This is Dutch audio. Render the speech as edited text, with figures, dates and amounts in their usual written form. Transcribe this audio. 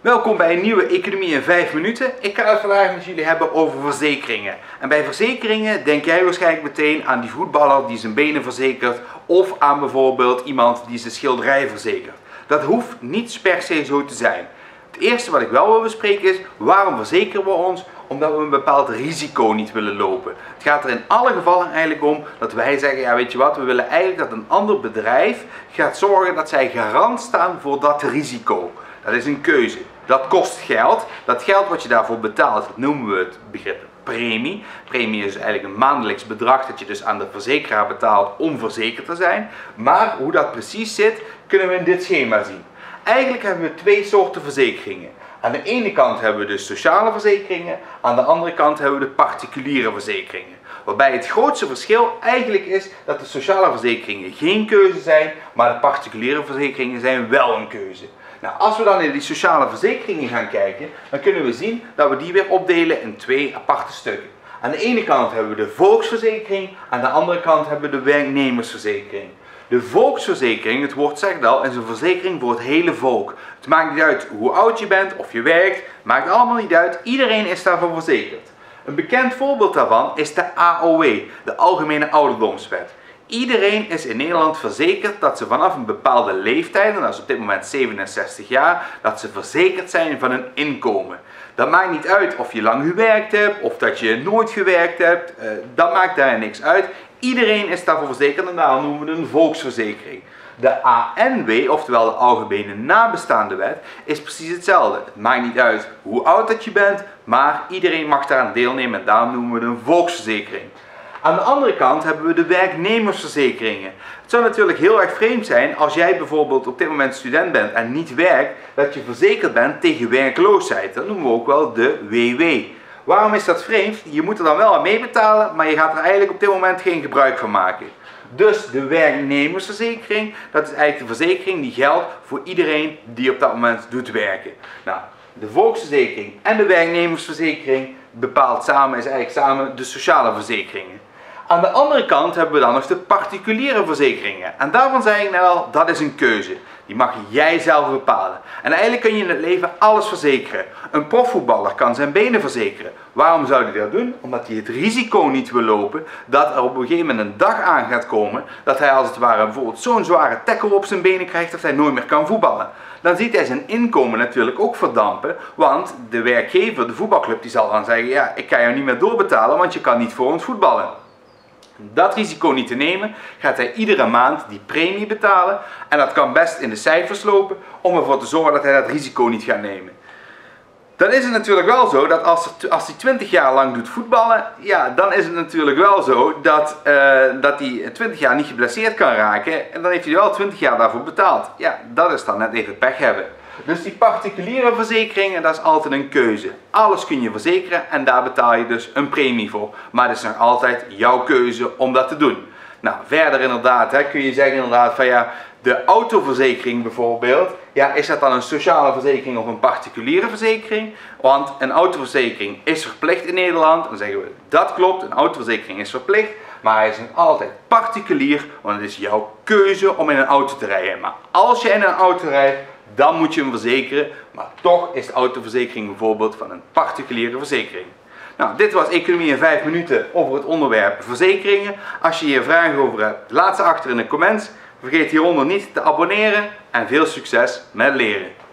Welkom bij een nieuwe Economie in 5 minuten. Ik ga het vandaag met jullie hebben over verzekeringen. En bij verzekeringen denk jij waarschijnlijk meteen aan die voetballer die zijn benen verzekert of aan bijvoorbeeld iemand die zijn schilderij verzekert. Dat hoeft niet per se zo te zijn. Het eerste wat ik wel wil bespreken is, waarom verzekeren we ons? Omdat we een bepaald risico niet willen lopen. Het gaat er in alle gevallen eigenlijk om dat wij zeggen, ja weet je wat, we willen eigenlijk dat een ander bedrijf gaat zorgen dat zij garant staan voor dat risico. Dat is een keuze. Dat kost geld. Dat geld wat je daarvoor betaalt, dat noemen we het begrip premie. Premie is eigenlijk een maandelijks bedrag dat je dus aan de verzekeraar betaalt om verzekerd te zijn. Maar hoe dat precies zit, kunnen we in dit schema zien. Eigenlijk hebben we twee soorten verzekeringen. Aan de ene kant hebben we de sociale verzekeringen, aan de andere kant hebben we de particuliere verzekeringen. Waarbij het grootste verschil eigenlijk is dat de sociale verzekeringen geen keuze zijn, maar de particuliere verzekeringen zijn wel een keuze. Nou, als we dan in die sociale verzekeringen gaan kijken, dan kunnen we zien dat we die weer opdelen in twee aparte stukken. Aan de ene kant hebben we de volksverzekering, aan de andere kant hebben we de werknemersverzekering. De volksverzekering, het woord zegt al, is een verzekering voor het hele volk. Het maakt niet uit hoe oud je bent of je werkt, maakt allemaal niet uit, iedereen is daarvoor verzekerd. Een bekend voorbeeld daarvan is de AOW, de Algemene Ouderdomswet. Iedereen is in Nederland verzekerd dat ze vanaf een bepaalde leeftijd, en dat is op dit moment 67 jaar, dat ze verzekerd zijn van hun inkomen. Dat maakt niet uit of je lang gewerkt hebt of dat je nooit gewerkt hebt, dat maakt daar niks uit. Iedereen is daarvoor verzekerd en daarom noemen we het een volksverzekering. De ANW, oftewel de Algemene Nabestaande Wet, is precies hetzelfde. Het maakt niet uit hoe oud dat je bent, maar iedereen mag daaraan deelnemen en daarom noemen we het een volksverzekering. Aan de andere kant hebben we de werknemersverzekeringen. Het zou natuurlijk heel erg vreemd zijn als jij bijvoorbeeld op dit moment student bent en niet werkt, dat je verzekerd bent tegen werkloosheid. Dat noemen we ook wel de WW. Waarom is dat vreemd? Je moet er dan wel aan meebetalen, maar je gaat er eigenlijk op dit moment geen gebruik van maken. Dus de werknemersverzekering, dat is eigenlijk de verzekering die geldt voor iedereen die op dat moment doet werken. Nou, de volksverzekering en de werknemersverzekering bepaalt samen, is eigenlijk samen de sociale verzekeringen. Aan de andere kant hebben we dan nog de particuliere verzekeringen. En daarvan zei ik net al, dat is een keuze. Die mag jij zelf bepalen. En eigenlijk kun je in het leven alles verzekeren. Een profvoetballer kan zijn benen verzekeren. Waarom zou hij dat doen? Omdat hij het risico niet wil lopen dat er op een gegeven moment een dag aan gaat komen dat hij als het ware bijvoorbeeld zo'n zware tackle op zijn benen krijgt dat hij nooit meer kan voetballen. Dan ziet hij zijn inkomen natuurlijk ook verdampen, want de werkgever, de voetbalclub, die zal dan zeggen, ja, ik kan jou niet meer doorbetalen, want je kan niet voor ons voetballen. Dat risico niet te nemen, gaat hij iedere maand die premie betalen en dat kan best in de cijfers lopen om ervoor te zorgen dat hij dat risico niet gaat nemen. Dan is het natuurlijk wel zo dat als hij 20 jaar lang doet voetballen, ja, dan is het natuurlijk wel zo dat hij 20 jaar niet geblesseerd kan raken en dan heeft hij wel 20 jaar daarvoor betaald. Ja, dat is dan net even pech hebben. Dus die particuliere verzekeringen, dat is altijd een keuze. Alles kun je verzekeren en daar betaal je dus een premie voor. Maar het is nog altijd jouw keuze om dat te doen. Nou, verder inderdaad, kun je zeggen inderdaad van ja, de autoverzekering bijvoorbeeld, ja, is dat dan een sociale verzekering of een particuliere verzekering? Want een autoverzekering is verplicht in Nederland. Dan zeggen we, dat klopt, een autoverzekering is verplicht. Maar hij is nog altijd particulier, want het is jouw keuze om in een auto te rijden. Maar als je in een auto rijdt, dan moet je hem verzekeren. Maar toch is de autoverzekering bijvoorbeeld van een particuliere verzekering. Nou, dit was Economie in 5 minuten over het onderwerp verzekeringen. Als je hier vragen over hebt, laat ze achter in de comments. Vergeet hieronder niet te abonneren en veel succes met leren.